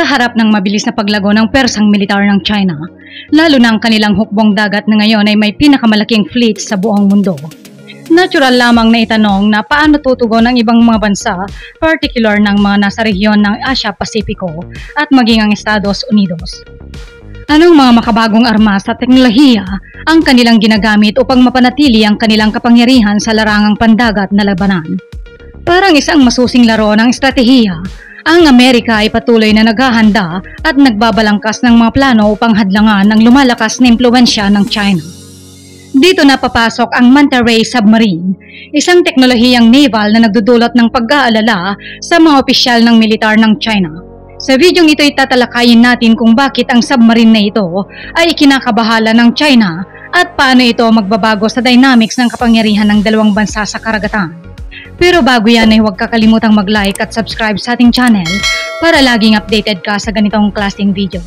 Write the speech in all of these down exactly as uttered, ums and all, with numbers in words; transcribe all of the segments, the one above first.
sa harap ng mabilis na paglago ng puwersang militar ng China, lalo na ang kanilang hukbong-dagat na ngayon ay may pinakamalaking fleet sa buong mundo. Natural lamang na itanong na paano tutugon ng ibang mga bansa, partikular ng mga nasa rehiyon ng Asya-Pasipiko at maging ang Estados Unidos. Anong mga makabagong armas at teknolohiya ang kanilang ginagamit upang mapanatili ang kanilang kapangyarihan sa larangang pandagat na labanan? Parang isang masusing laro ng estratehiya, ang Amerika ay patuloy na naghahanda at nagbabalangkas ng mga plano upang hadlangan ang lumalakas na impluwensya ng China. Dito na papasok ang Manta Submarine, isang teknolohiyang naval na nagdudulot ng pag-aalala sa mga opisyal ng militar ng China. Sa videong ito ay tatalakayin natin kung bakit ang submarine na ito ay ikinakabahala ng China at paano ito magbabago sa dynamics ng kapangyarihan ng dalawang bansa sa karagatan. Pero bago yan ay huwag kakalimutang mag-like at subscribe sa ating channel para laging updated ka sa ganitong klaseng video.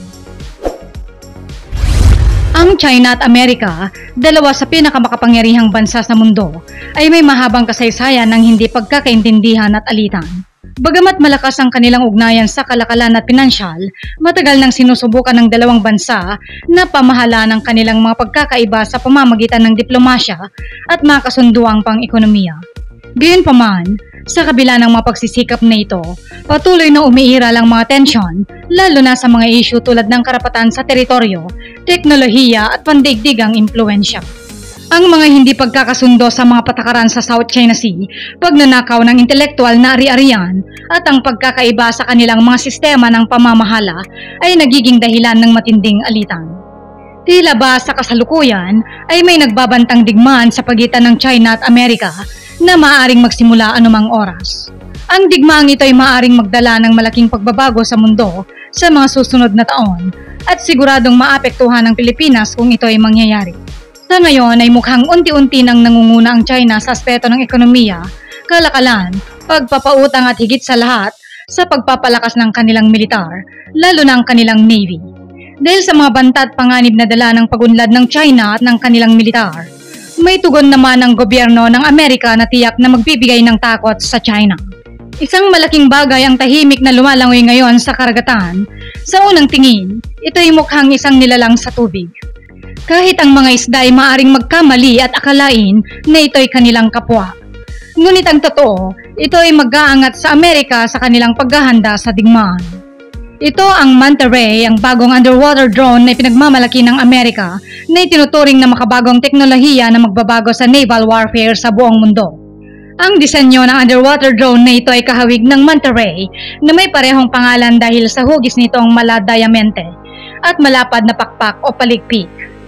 Ang China at Amerika, dalawa sa pinakamakapangyarihang bansa sa mundo, ay may mahabang kasaysayan ng hindi pagkakaintindihan at alitan. Bagamat malakas ang kanilang ugnayan sa kalakalan at pinansyal, matagal nang sinusubukan ng dalawang bansa na pamahala ng kanilang mga pagkakaiba sa pamamagitan ng diplomasya at mga kasunduang pang-ekonomiya. Gayunpaman, sa kabila ng mga pagsisikap na ito, patuloy na umiiral ang mga tensyon, lalo na sa mga issue tulad ng karapatan sa teritoryo, teknolohiya at pandaigdigang impluwensya. Ang mga hindi pagkakasundo sa mga patakaran sa South China Sea, pagnanakaw ng intelektual na ari-arian, at ang pagkakaiba sa kanilang mga sistema ng pamamahala ay nagiging dahilan ng matinding alitan. Tila ba sa kasalukuyan ay may nagbabantang digmaan sa pagitan ng China at Amerika na maaaring magsimula anumang oras. Ang digmaang ito ay maaaring magdala ng malaking pagbabago sa mundo sa mga susunod na taon at siguradong maapektuhan ng Pilipinas kung ito ay mangyayari. Sa ngayon ay mukhang unti-unti nang nangunguna ang China sa aspeto ng ekonomiya, kalakalan, pagpapautang at higit sa lahat sa pagpapalakas ng kanilang militar, lalo na ang kanilang navy. Dahil sa mga banta at panganib na dala ng pagunlad ng China at ng kanilang militar, may tugon naman ang gobyerno ng Amerika na tiyak na magbibigay ng takot sa China. Isang malaking bagay ang tahimik na lumalangoy ngayon sa karagatan. Sa unang tingin, ito ay mukhang isang nilalang sa tubig. Kahit ang mga isda ay maaaring magkamali at akalain na ito ay kanilang kapwa. Ngunit ang totoo, ito ay mag-aangat sa Amerika sa kanilang paghahanda sa digmaan. Ito ang Manta, ang bagong underwater drone na pinagmamalaki ng Amerika na itinuturing na makabagong teknolohiya na magbabago sa naval warfare sa buong mundo. Ang disenyo ng underwater drone na ito ay kahawig ng Manta na may parehong pangalan dahil sa hugis nitong mala-diamante at malapad na pakpak o palikpik.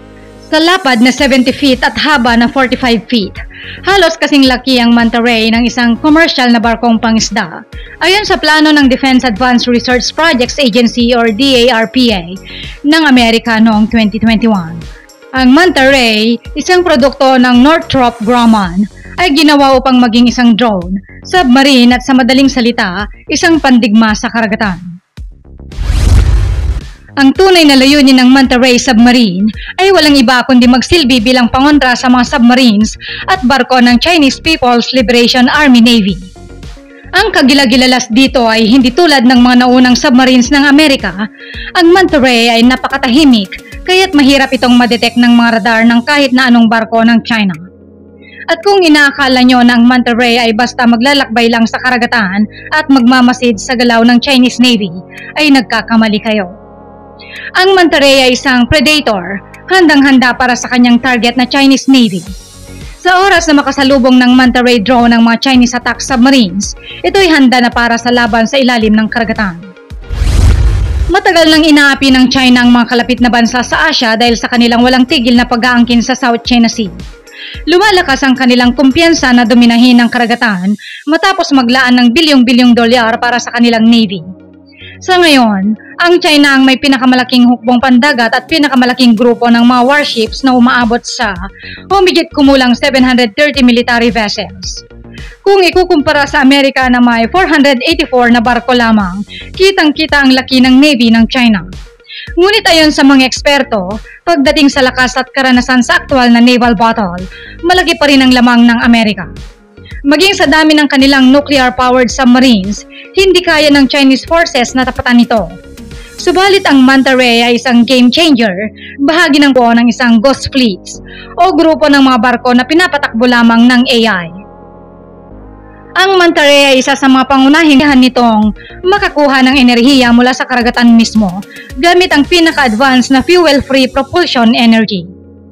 Sa lapad na seventy feet at haba na forty-five feet, halos kasing laki ang Manta ng isang commercial na barkong pangisda. Ayon sa plano ng Defense Advanced Research Projects Agency or D A R P A ng Amerika noong twenty twenty-one. Ang Manta isang produkto ng Northrop Grumman, ay ginawa upang maging isang drone, submarine at sa madaling salita, isang pandigma sa karagatan. Ang tunay na layunin ng Manta Submarine ay walang iba kundi magsilbi bilang pangontra sa mga submarines at barko ng Chinese People's Liberation Army Navy. Ang kagilagilalas dito ay hindi tulad ng mga naunang submarines ng Amerika. Ang Manta ay napakatahimik kaya't mahirap itong madetect ng mga radar ng kahit na anong barko ng China. At kung inaakala nyo na ang Manta ay basta maglalakbay lang sa karagatan at magmamasid sa galaw ng Chinese Navy, ay nagkakamali kayo. Ang Manta ay isang predator, handang-handa para sa kanyang target na Chinese Navy. Sa oras na makasalubong ng Manta drone ng mga Chinese attack submarines, ito ay handa na para sa laban sa ilalim ng karagatan. Matagal nang inaapi ng China ang mga kalapit na bansa sa Asya dahil sa kanilang walang tigil na pag-aangkin sa South China Sea. Lumalakas ang kanilang kumpiyansa na dominahin ang karagatan matapos maglaan ng bilyong-bilyong dolyar para sa kanilang navy. Sa ngayon, ang China ang may pinakamalaking hukbong-dagat at pinakamalaking grupo ng mga warships na umaabot sa humigit kumulang seven hundred thirty military vessels. Kung ikukumpara sa Amerika na may four hundred eighty-four na barko lamang, kitang-kita ang laki ng navy ng China. Ngunit ayon sa mga eksperto, pagdating sa lakas at karanasan sa aktwal na naval battle, malaki pa rin ang lamang ng Amerika. Maging sa dami ng kanilang nuclear-powered submarines, hindi kaya ng Chinese forces na tapatan nito. Subalit ang Manta Ray ay isang game changer, bahagi ng buo ng isang ghost fleets o grupo ng mga barko na pinapatakbo lamang ng A I. Ang Manta Ray ay isa sa mga pangunahing nitong makakuha ng enerhiya mula sa karagatan mismo gamit ang pinaka-advanced na fuel-free propulsion energy.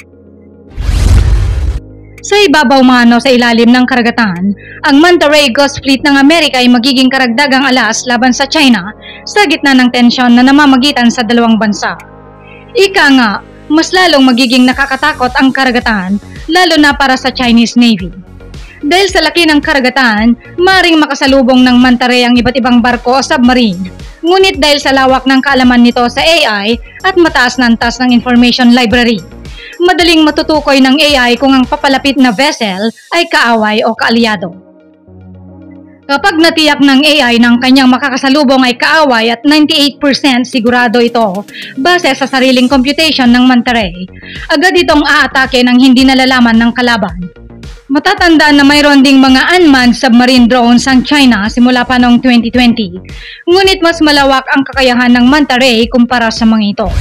Sa ibabaw mano sa ilalim ng karagatan, ang Manta Ray Ghost Fleet ng Amerika ay magiging karagdagang alas laban sa China sa gitna ng tensyon na namamagitan sa dalawang bansa. Ika nga, mas lalong magiging nakakatakot ang karagatan, lalo na para sa Chinese Navy. Dahil sa laki ng karagatan, maring makasalubong ng Manta Ray ang iba't ibang barko o submarine. Ngunit dahil sa lawak ng kaalaman nito sa A I at mataas na antas ng information library, madaling matutukoy ng A I kung ang papalapit na vessel ay kaaway o kaalyado. Kapag natiyak ng A I ng kanyang makakasalubong ay kaaway at ninety-eight percent sigurado ito base sa sariling computation ng Manta Ray, agad itong aatake ng hindi nalalaman ng kalaban. Matatandaan na mayroon ding mga unmanned submarine drones ang China simula pa noong twenty twenty, ngunit mas malawak ang kakayahan ng Manta Ray kumpara sa mga ito.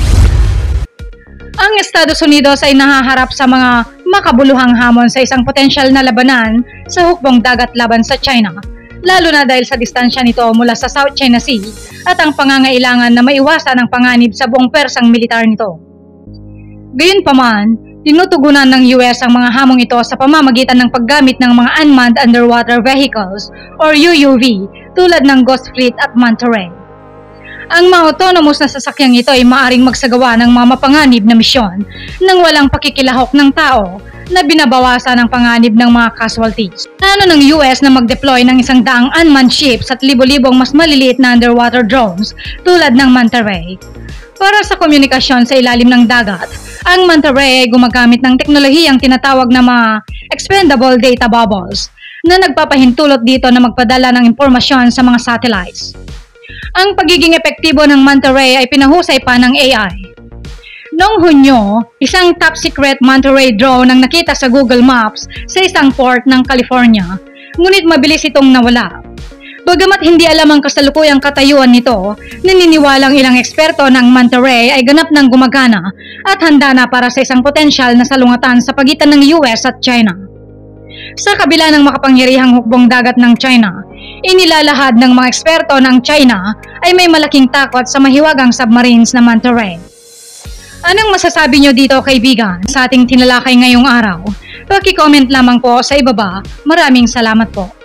Ang Estados Unidos ay nahaharap sa mga makabuluhang hamon sa isang potensyal na labanan sa hukbong-dagat laban sa China, lalo na dahil sa distansya nito mula sa South China Sea at ang pangangailangan na maiwasan ang panganib sa buong puwersang militar nito. Gayunpaman, tinutugunan ng U S ang mga hamong ito sa pamamagitan ng paggamit ng mga unmanned underwater vehicles or U U V tulad ng Ghost Fleet at Manta Ray. Ang mga autonomous na sasakyang ito ay maaring magsagawa ng mga mapanganib na misyon nang walang pakikilahok ng tao na binabawasan ang panganib ng mga casualties. Plano ng U S na mag-deploy ng isang daang unmanned ships at libo-libong mas maliliit na underwater drones tulad ng Manta Ray. Para sa komunikasyon sa ilalim ng dagat, ang Manta Ray ay gumagamit ng teknolohiyang tinatawag na mga expendable data bubbles na nagpapahintulot dito na magpadala ng impormasyon sa mga satellites. Ang pagiging epektibo ng Manta Ray ay pinahusay pa ng A I. Noong Hunyo, isang top-secret Manta Ray drone ang nakita sa Google Maps sa isang port ng California, ngunit mabilis itong nawala. Bagamat hindi alam ang kasalukuyang katayuan nito, naniniwalang ilang eksperto ng Manta Ray ay ganap ng gumagana at handa na para sa isang potensyal na salungatan sa pagitan ng U S at China. Sa kabila ng makapangyarihang hukbong-dagat ng China, inilalahad ng mga eksperto ng China ay may malaking takot sa mahiwagang submarines na Manta Ray. Anong masasabi nyo dito, kaibigan, sa ating tinalakay ngayong araw? Paki-comment lamang po sa ibaba. Maraming salamat po.